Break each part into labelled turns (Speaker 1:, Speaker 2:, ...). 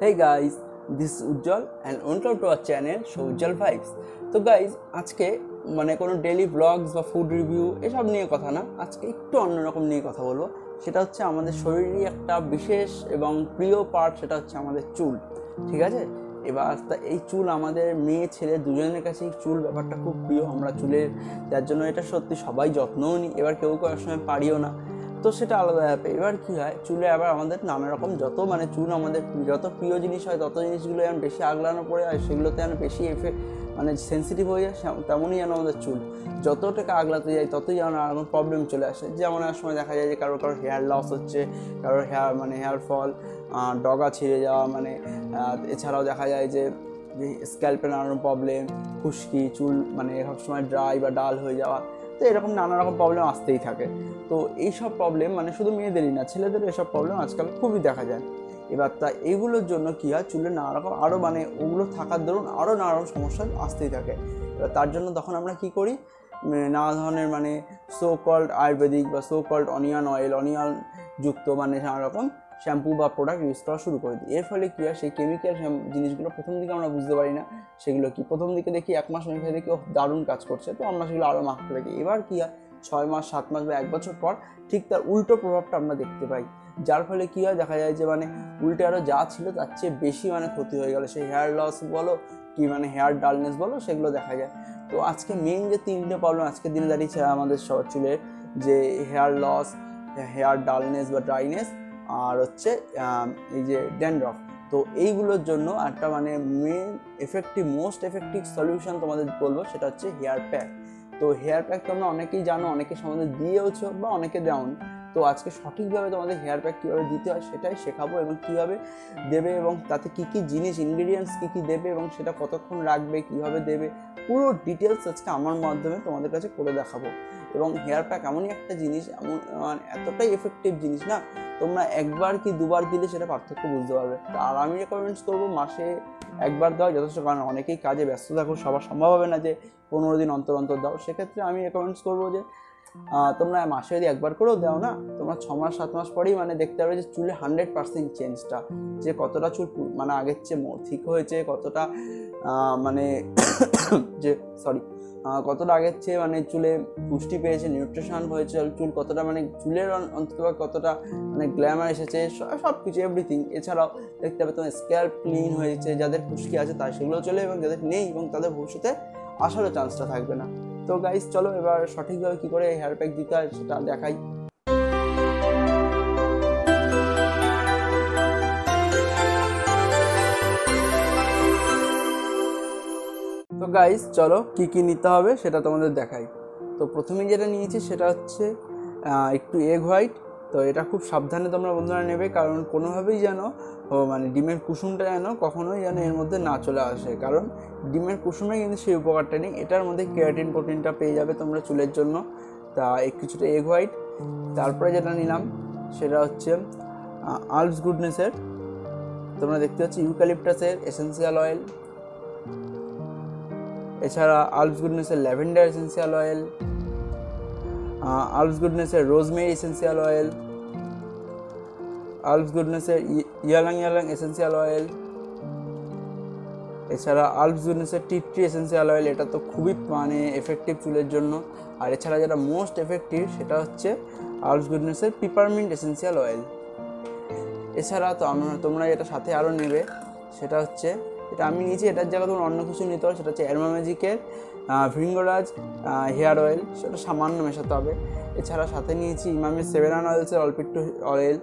Speaker 1: Hey guys, this is Ujjwal and welcome to our channel Show Ujjwal Vibes. তো guys আজকে কোনো daily blogs বা food review এসব নিয়ে কথা না, আজকে একটু অন্যরকম নিয়ে কথা বলবো। সেটা হচ্ছে আমাদের শরীরেরই একটা বিশেষ এবং প্রিয় পার্ট, সেটা হচ্ছে আমাদের চুল। ঠিক আছে, এবার এই চুল আমাদের মেয়ে ছেলে দুজনের কাছেই চুল ব্যাপারটা খুব প্রিয়। আমরা চুলের যার জন্য এটা সত্যি সবাই যত্নও নিই, এবার কেউ কেউ সময় পারিও না, তো সেটা আলাদা ব্যাপার। এবার কী হয়, চুলে আবার আমাদের নানা রকম যত চুল আমাদের যত প্রিয় জিনিস হয় তত জিনিসগুলো যেন বেশি আগলানো পড়ে হয়, সেগুলোতে যেন বেশি সেন্সিটিভ হয়ে যায়। তেমনই যেন আমাদের চুল যত টাকা আগলাতে যায় ততই যেন নানা প্রবলেম চলে আসে। যেমন এক সময় দেখা যায় যে কারোর হেয়ার লস হচ্ছে, কারোর হেয়ার ফল, ডগা ছিঁড়ে যাওয়া, এছাড়াও দেখা যায় যে স্ক্যাল্পে নানান প্রবলেম, খুশকি, চুল সবসময় ড্রাই বা ডাল হয়ে যাওয়া, তো এরকম নানা রকম প্রবলেম আসতেই থাকে। তো এইসব প্রবলেম শুধু মেয়েদেরই না, ছেলেদেরও এসব প্রবলেম আজকাল খুবই দেখা যায়। এবার এইগুলোর জন্য কী হয়, চুলের নানা রকম আরও ওগুলো থাকার দরুন আরও নানা রকম সমস্যা আসতেই থাকে। এবার তার জন্য তখন আমরা কী করি, নানা ধরনের সো কল্ড আয়ুর্বেদিক বা সো কল্ড অনিয়ন যুক্ত নানা রকম শ্যাম্পু বা প্রোডাক্ট ইউজ করা শুরু করে দিই। এর ফলে কী হয়, সেই কেমিক্যাল জিনিসগুলো প্রথম দিকে আমরা বুঝতে পারি না সেগুলো কি। প্রথম দিকে দেখি 1 মাস মেখে দেখি দারুণ কাজ করছে, তো আমরা সেগুলো আরও মাখতে থাকি। এবার কী হয়, 6 মাস 7 মাস বা 1 বছর পর ঠিক তার উল্টো প্রভাবটা আমরা দেখতে পাই, যার ফলে কী হয়, দেখা যায় যে উল্টে আরও যা ছিল তার চেয়ে বেশি ক্ষতি হয়ে গেল। সেই হেয়ার লস বলো কি হেয়ার ডালনেস বলো, সেগুলো দেখা যায়। তো আজকে মেইন যে 3টে প্রবলেম আজকে দিনে দাঁড়িয়েছে আমাদের চুলের, যে হেয়ার লস, হেয়ার ডালনেস বা ড্রাইনেস, আর হচ্ছে এই যে ড্যান্ড্রফ। তো এইগুলোর জন্য একটা মেন মোস্ট এফেক্টিভ সলিউশন তোমাদের বলবো, সেটা হচ্ছে হেয়ার প্যাক। তো হেয়ার প্যাক তোমরা অনেকেই জানো, অনেকে সম্বন্ধে দিয়েওছো বা অনেকে দেওনি। তো আজকে সঠিকভাবে তোমাদের হেয়ার প্যাক কীভাবে দিতে হয় সেটাই শেখাবো, এবং কীভাবে দেবে, এবং তাতে কী কী জিনিস ইনগ্রিডিয়েন্টস কী কী দেবে, এবং সেটা কতক্ষণ রাখবে, কীভাবে দেবে, পুরো ডিটেলস আজকে আমার মাধ্যমে তোমাদের কাছে করে দেখাবো। এবং হেয়ার প্যাক এমনই একটা জিনিস, এতটাই এফেক্টিভ জিনিস না, তোমরা একবার কি দুবার দিলে সেটা পার্থক্য বুঝতে পারবে। আর আমি রেকমেন্ড করবো মাসে একবার দেওয়া যথেষ্ট, কারণ অনেকেই কাজে ব্যস্ত থাকো, সবার সম্ভব হবে না যে 15 দিন অন্তর অন্তর দাও। সেক্ষেত্রে আমি রেকমেন্ড করবো যে তোমরা মাসে যদি একবার করেও দাও না, তোমরা 6 মাস 7 মাস পরেই দেখতে পাবে যে চুলে 100% চেঞ্জটা, যে কতটা চুল আগের চেয়ে ঠিক হয়েছে, কতটা কতটা আগের চেয়ে চুলে পুষ্টি পেয়েছে, নিউট্রিশন হয়েছে, চুল কতটা চুলের অন্তত কতটা গ্ল্যামার এসেছে, সব কিছু এভরিথিং। এছাড়াও দেখতে পাবে তোমার স্ক্যাল্প ক্লিন হয়েছে, যাদের খুশকি আছে তার সেগুলো চলে, এবং যাদের নেই এবং তাদের ভবিষ্যতে আসারও চান্সটা থাকবে না। তো গাইস চলো এবার সঠিকভাবে কী করে হেয়ার প্যাক দিতে হয় সেটা দেখাই। তো গাইস চলো কী কী নিতে হবে সেটা তোমাদের দেখাই। তো প্রথমেই যেটা নিয়েছি সেটা হচ্ছে একটু এগ হোয়াইট। তো এটা খুব সাবধানে তোমরা বন্ধুরা নেবে, কারণ কোনোভাবেই যেন ডিমের কুসুমটা কখনোই এর মধ্যে না চলে আসে, কারণ ডিমের কুসুমে কিন্তু সেই উপকারটা নেই। এটার মধ্যে কেরাটিন প্রোটিনটা পেয়ে যাবে তোমরা চুলের জন্য। তা কিছুটা এগ হোয়াইট। তারপরে যেটা নিলাম সেটা হচ্ছে আলস গুডনেসের, তোমরা দেখতে পাচ্ছ ইউক্যালিপটাসের এসেন্সিয়াল অয়েল, এছাড়া আলস গুডনেসের ল্যাভেন্ডার এসেন্সিয়াল অয়েল, আলস গুডনেসের রোজমেরি এসেন্সিয়াল অয়েল, আলস গুডনেসের ইয়ালাং এসেন্সিয়াল অয়েল, এছাড়া আলস গুডনেসের টি ট্রি এসেন্সিয়াল অয়েল। এটা তো খুবই এফেক্টিভ চুলের জন্য। আর এছাড়া যেটা মোস্ট এফেক্টিভ সেটা হচ্ছে আলস গুডনেসের পিপারমিন্ট এসেন্সিয়াল অয়েল। এছাড়া তো তোমরা যেটা সাথে আরও নেবে সেটা হচ্ছে, এটা আমি নিয়েছি, এটার জায়গায় তোমরা অন্য কিছু নিতে হবে, সেটা হচ্ছে অ্যারোমা ম্যাজিকের ভৃঙ্গরাজ হেয়ার অয়েল, সেটা সামান্য মেশাতে হবে। এছাড়া সাথে নিয়েছি ইমামি 7 অয়েলসের অল্প একটু অয়েল।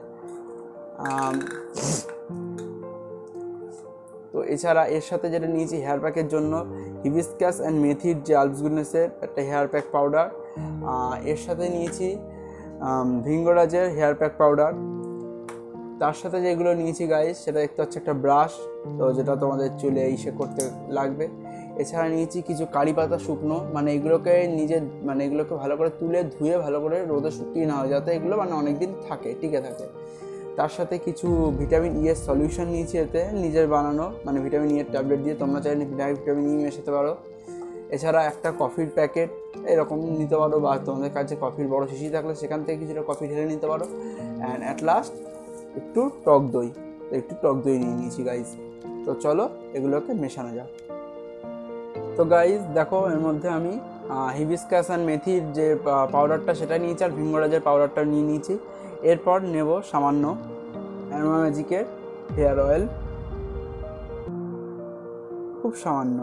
Speaker 1: তো এছাড়া এর সাথে যেটা নিয়েছি হেয়ার প্যাকের জন্য, হিবিস্কাস অ্যান্ড মেথির যে আলস গুডনেসের একটা হেয়ার প্যাক পাউডার, এর সাথে নিয়েছি ভৃঙ্গরাজের হেয়ার প্যাক পাউডার। তার সাথে যেগুলো নিয়েছি গাইস সেটা দেখতে হচ্ছে একটা ব্রাশ, তো যেটা তোমাদের চুলে করতে লাগবে। এছাড়া নিয়েছি কিছু কারি পাতা শুকনো, এগুলোকে এগুলোকে ভালো করে তুলে ধুয়ে ভালো করে রোদে শুকিয়ে নেওয়া হয়, যাতে এগুলো অনেকদিন থাকে, টিকে থাকে। তার সাথে কিছু ভিটামিন ই এর সলিউশন নিয়েছি, এতে নিজের বানানো ভিটামিন ই এর ট্যাবলেট দিয়ে, তোমরা চাইলে ভিটামিন ই মেশাতে পারো। এছাড়া একটা কফির প্যাকেট এরকম নিতে পারো, বা তোমাদের কাছে কফির বড় শিশি থাকলে সেখান থেকে কিছুটা কফি ঢেলে নিতে পারো। অ্যান্ড অ্যাট লাস্ট একটু টক দই। তো একটু টক দই নিয়ে নিয়েছি গাইজ। তো চলো এগুলোকে মেশানো যাক। তো গাইজ দেখো, এর মধ্যে আমি হিবিস্কাস অ্যান্ড মেথির যে পাউডারটা সেটা নিয়েছি, আর ভিঙ্গরাজের পাউডারটা নিয়ে নিয়েছি। এরপর নেব সামান্য অ্যারোমা ম্যাজিকের হেয়ার অয়েল, খুব সামান্য।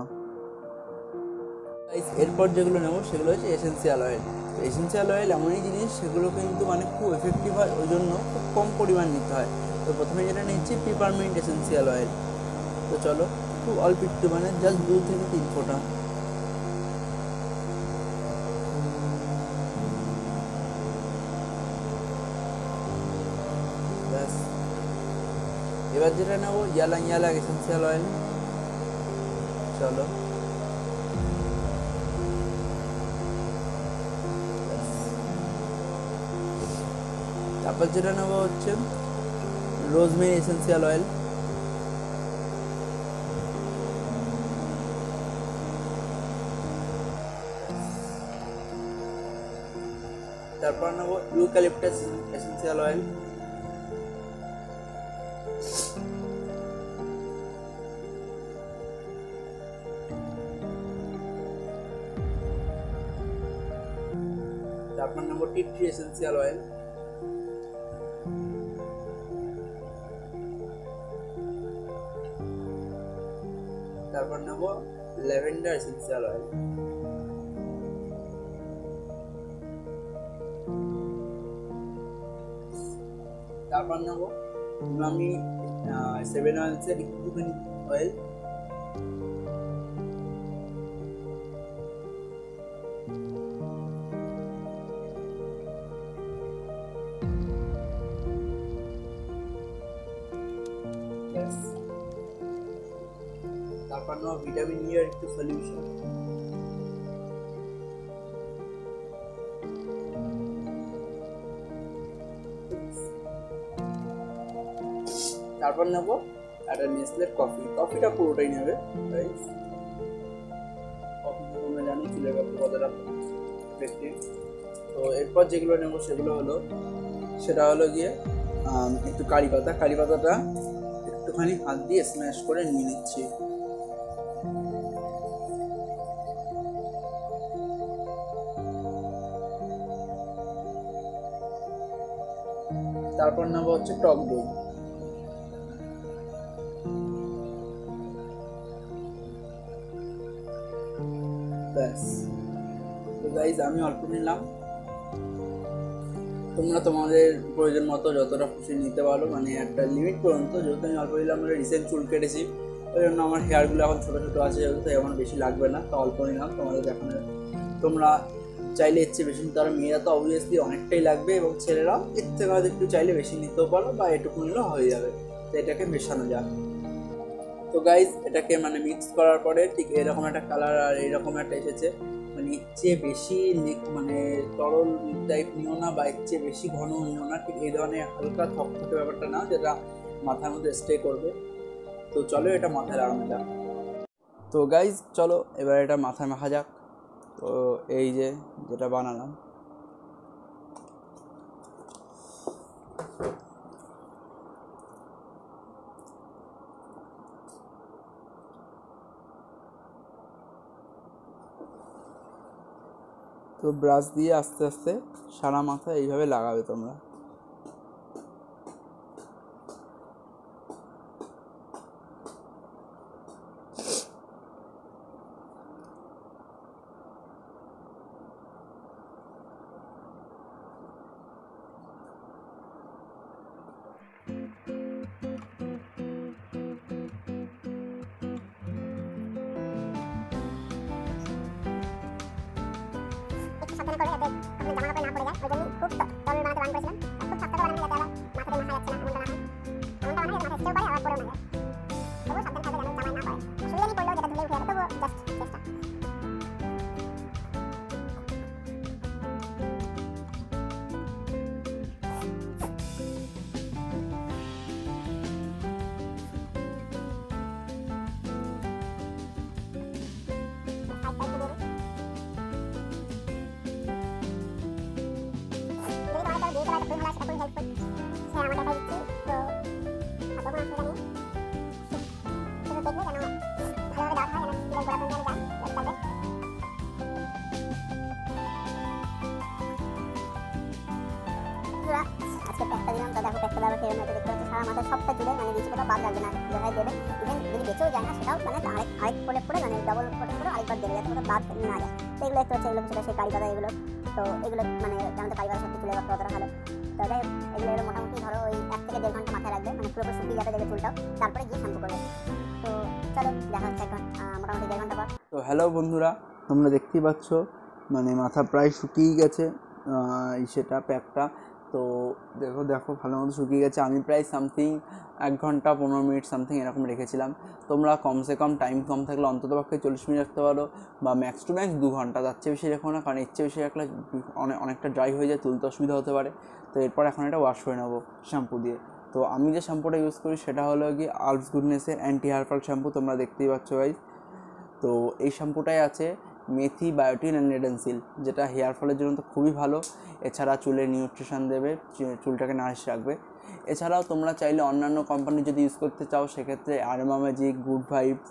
Speaker 1: এরপর যেগুলো নেব সেগুলো হচ্ছে এসেন্সিয়াল অয়েল। এসেন্সিয়াল অয়েল এমনই জিনিস, সেগুলো কিন্তু মানে খুব এফেক্টিভ হয়, ওই জন্য খুব কম পরিমাণ নিতে হয়। তো প্রথমে যেটা নিচ্ছি পিপারমিন্ট এসেন্সিয়াল অয়েল। তো চলো খুব অল্প একটু, মানে জাস্ট 2 থেকে 3 ফোঁটা। ব্যাস। এবার যেটা নেবো ইয়ালাং ইয়ালাং এসেন্সিয়াল অয়েল। চলো তারপর যেটা নেবো হচ্ছে রোজমেরি এসেন্সিয়াল অয়েল। তারপর নেবো ইউক্যালিপটাস এসেন্সিয়াল অয়েল। তারপর নেবো টি ট্রি এসেন্সিয়াল অয়েল। তারপর নেব ল্যাভেন্ডার এসেন্সিয়াল অয়েল। তারপর নেব উমামি 7 অয়েলসের একটুখানি অয়েল। তারপর নেব ভিটামিন ই এর একটু সলিউশন। তারপর নেব একটা নেসলে কফি। কফিটা পুরোটাই নেবে গাইস। কফি তোমরা জানো চুলের ব্যাপারে কতটা এফেক্টিভ। তো এরপর যেগুলো নেব সেগুলো হলো, সেটা হলো গিয়ে একটু কারি পাতা। কারি পাতাটা একটুখানি হাত দিয়ে স্ম্যাশ করে নিয়ে নিচ্ছি। তারপর নেব হচ্ছে টক দই। ব্যাস। তো গাইজ আমি অল্প নিলাম, তোমরা তোমাদের প্রয়োজন মতো যতটা খুশি নিতে পারো, মানে একটা লিমিট পর্যন্ত। যেহেতু আমি অল্প নিলাম, মানে রিসেন্ট চুল কেটেছি, ওই জন্য আমার হেয়ারগুলো এখন ছোটো ছোটো আছে, যেহেতু তাই আমার বেশি লাগবে না, তো অল্প নিলাম। তোমাদের দেখানো, তোমরা চাইলে এর চেয়ে বেশি নিতে পারো। মেয়েরা তো অবভিয়াসলি অনেকটাই লাগবে, এবং ছেলেরাও এর থেকে হয়তো একটু চাইলে বেশি নিতেও পারো, বা এটুকু নিলেও হয়ে যাবে। তো এটাকে মেশানো যাক। তো গাইজ এটাকে মানে মিক্স করার পরে ঠিক এরকম একটা কালার আর এরকম একটা এসেছে। মানে এর চেয়ে বেশি মানে তরল টাইপ নিও না, বা এর চেয়ে বেশি ঘন নিও না, ঠিক এই ধরনের হালকা থকথকে ব্যাপারটা না, যেটা মাথার মধ্যে স্টে করবে। তো চলো এটা মাথায় লাগানো যাক। তো গাইজ চলো এবার এটা মাথায় মাখা যাক। তো এই যে যেটা বানালাম, তো ব্রাশ দিয়ে আস্তে আস্তে সারা মাথায় এইভাবে লাগাবে তোমরা।
Speaker 2: সাবধানে করে যাতে আপনার জামা কাপড়ে না পড়ে যায়, ওই জন্য খুব তরল বানাতে বারণ করেছিলাম। আর খুব শক্ত করে বানালে যাতে আবার মাথা দিয়ে মাখা যাচ্ছে না, এমনটা না হয়। এমনটা বানালে যাতে মাথা স্টেও পারে, আবার পড়েও না যায়। তবুও সাবধান থাকবে যেন জামায় না পড়ে। অসুবিধা নেই পড়লেও, যেটা ধুলে উঠে যাবে, তবুও জাস্ট চেষ্টা। খুবই ভালো, সেটা খুবই হেল্পফুল। সে আমাকে দেখাই দিচ্ছি, তো তখন আসলে তো সবটা চুলে মানে বেশি কোথাও বাদ রাখবে না, যেভাবে দেবে ইভেন যদি বেঁচেও যায় না সেটাও মানে আরেক প্রলেপ করে মানে ডবল প্রলেপ করে আরেকবার দেবে যাতে কোথাও বাদ না যায়। তো এগুলো একটু হচ্ছে, এগুলো ছিল সেই কারি পাতা এগুলো। তো এগুলো মানে জানো তো কারি পাতা সত্যি চুলে কতটা ভালো। তো যাই হোক, এগুলো মোটামুটি ধরো ওই 1 থেকে 1.5 ঘন্টা মাথায় রাখবে, মানে পুরোপুরি শুকিয়ে যাবে দেখবে চুলটাও, তারপরে গিয়ে শ্যাম্পু করবে। তো চলো দেখা হচ্ছে এখন মোটামুটি 1.5 ঘন্টা পর।
Speaker 1: তো হ্যালো বন্ধুরা, তোমরা দেখতেই পাচ্ছ মানে মাথা প্রায় শুকিয়ে গেছে, সেটা প্যাকটা। তো দেখো ভালো মতো শুকিয়ে গেছে। আমি প্রায় সামথিং 1 ঘন্টা 15 মিনিট সামথিং এরকম রেখেছিলাম। তোমরা কমসে কম টাইম কম থাকলে অন্তত পক্ষে 40 মিনিট রাখতে পারো, বা ম্যাক্স টু ম্যাক্স 2 ঘন্টা, তার চেয়ে বেশি রেখো না, কারণ এর চেয়ে বেশি রাখলে অনেকটা ড্রাই হয়ে যায়, তুলতে অসুবিধা হতে পারে। তো এরপর এখন এটা ওয়াশ করে নেবো শ্যাম্পু দিয়ে। তো আমি যে শ্যাম্পুটা ইউজ করি সেটা হলো কি আলস গুডনেসের অ্যান্টি হেয়ার ফল শ্যাম্পু, তোমরা দেখতেই পাচ্ছ গাইস। তো এই শ্যাম্পুটাই আছে মেথি, বায়োটিন অ্যান্ড রেডেন্সিল, যেটা হেয়ার ফলের জন্য তো খুবই ভালো। এছাড়া চুলে নিউট্রিশন দেবে, চুলটাকে নারিশ রাখবে। এছাড়াও তোমরা চাইলে অন্যান্য কোম্পানি যদি ইউজ করতে চাও সেক্ষেত্রে আরোমা ম্যাজিক, গুড ভাইবস,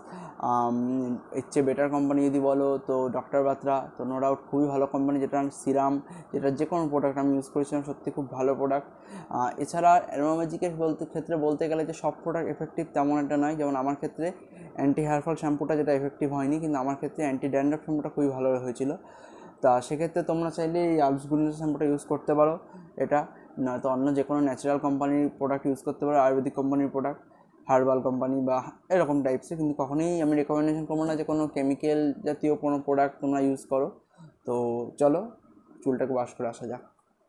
Speaker 1: এর চেয়ে বেটার কোম্পানি যদি বলো তো ডক্টর বাত্রা, তো নো ডাউট খুবই ভালো কোম্পানি। যেটা সিরাম, যেটা যে কোনো প্রোডাক্ট আমি ইউজ করেছিলাম সত্যি খুব ভালো প্রোডাক্ট। এছাড়া অ্যারোমা ম্যাজিকের ক্ষেত্রে বলতে গেলে যে সব প্রোডাক্ট এফেক্টিভ তেমন একটা নয়। যেমন আমার ক্ষেত্রে অ্যান্টি হেয়ার ফল শ্যাম্পুটা যেটা এফেক্টিভ হয়নি, কিন্তু আমার ক্ষেত্রে অ্যান্টি ড্যান্ড্রফ শ্যাম্পুটা খুবই ভালো হয়েছিল। তা সেক্ষেত্রে তোমরা চাইলে এই আলস গুডনেস শ্যাম্পুটা ইউজ করতে পারো। এটা নয়তো অন্য যে কোনো ন্যাচারাল কোম্পানির প্রোডাক্ট ইউজ করতে পারো, আয়ুর্বেদিক কোম্পানির প্রোডাক্ট, হার্বাল কোম্পানি বা এরকম টাইপসের। কিন্তু কখনোই আমি রেকমেন্ডেশন করবো না যে কোনো কেমিক্যাল জাতীয় কোনো প্রোডাক্ট তোমরা ইউজ করো। তো চলো চুলটাকে ওয়াশ করে আসা যাক।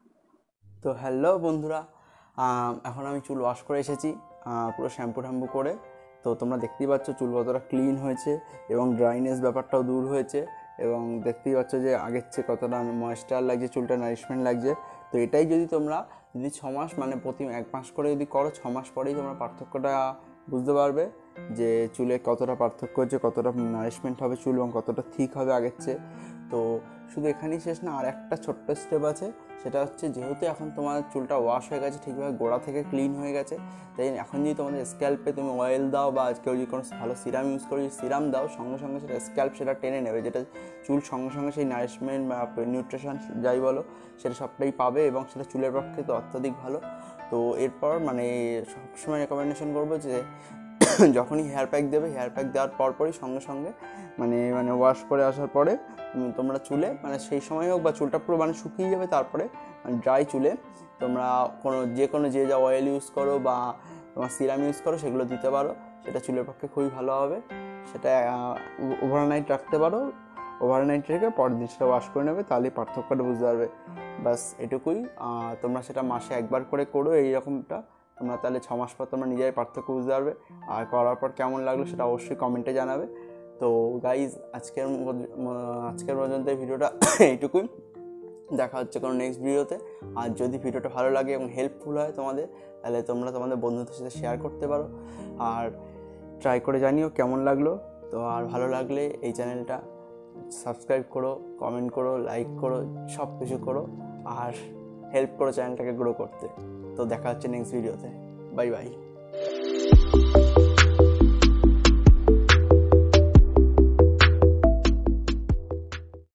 Speaker 1: তো হ্যালো বন্ধুরা, এখন আমি চুল ওয়াশ করে এসেছি পুরো শ্যাম্পু ট্যাম্পু করে। তো তোমরা দেখতেই পাচ্ছ চুল কতটা ক্লিন হয়েছে এবং ড্রাইনেস ব্যাপারটাও দূর হয়েছে, এবং দেখতেই পাচ্ছ যে আগের চেয়ে কতটা ময়েশ্চার লাগছে, চুলটা নারিশমেন্ট লাগছে। তো এটাই যদি তোমরা 6 মাস মানে প্রতি 1 মাস করে যদি করো, 6 মাস পরেই তোমরা পার্থক্যটা বুঝতে পারবে যে চুলে কতটা পার্থক্য হচ্ছে, কতটা নারিশমেন্ট হবে চুল এবং কতটা ঠিক হবে আগের চেয়ে। তো শুধু এখানেই শেষ না, আর একটা ছোট্ট স্টেপ আছে, সেটা হচ্ছে যেহেতু এখন তোমার চুলটা ওয়াশ হয়ে গেছে, ঠিকভাবে গোড়া থেকে ক্লিন হয়ে গেছে, তাই এখন যদি তোমাদের স্ক্যাল্পে তুমি অয়েল দাও বা কেউ যদি কোনো ভালো সিরাম ইউজ করো, সিরাম দাও, সঙ্গে সঙ্গে সেটা স্ক্যাল্প সেটা টেনে নেবে, যেটা চুল সঙ্গে সঙ্গে সেই নারিশমেন্ট বা নিউট্রিশন যাই বলো সেটা সবটাই পাবে, এবং সেটা চুলের পক্ষে তো অত্যাধিক ভালো। তো এরপর মানে সবসময় রেকমেন্ডেশন করবো যে যখনই হেয়ার প্যাক দেবে, হেয়ার প্যাক দেওয়ার পরপরই সঙ্গে সঙ্গে মানে ওয়াশ করে আসার পরে তোমরা চুলে মানে সেই সময় হোক বা চুলটা পুরো মানে শুকিয়ে যাবে, তারপরে ড্রাই চুলে তোমরা যে যা অয়েল ইউজ করো বা তোমার সিরাম ইউজ করো সেগুলো দিতে পারো, সেটা চুলের পক্ষে খুবই ভালো হবে। সেটা ওভারনাইট রাখতে পারো, ওভারনাইট রেখে পরের দিন সেটা ওয়াশ করে নেবে, তাহলেই পার্থক্যটা বুঝতে পারবে। বাস এটুকুই। তোমরা সেটা মাসে একবার করে করো এইরকমটা, তোমরা তাহলে 6 মাস পর তোমরা নিজেরাই পার্থক্য বুঝতে পারবে। আর করার পর কেমন লাগলো সেটা অবশ্যই কমেন্টে জানাবে। তো গাইজ আজকের পর্যন্ত এই ভিডিওটা এইটুকুই। দেখা হচ্ছে কোনো নেক্সট ভিডিওতে। আর যদি ভিডিওটা ভালো লাগে এবং হেল্পফুল হয় তোমাদের, তাহলে তোমরা তোমাদের বন্ধুদের সাথে শেয়ার করতে পারো, আর ট্রাই করে জানিও কেমন লাগলো। তো আর ভালো লাগলে এই চ্যানেলটা সাবস্ক্রাইব করো, কমেন্ট করো, লাইক করো, সব কিছু করো, আর হেল্প করো চ্যানেলটাকে গ্রো করতে। তো দেখা হচ্ছে নেক্সট ভিডিওতে। Bye by.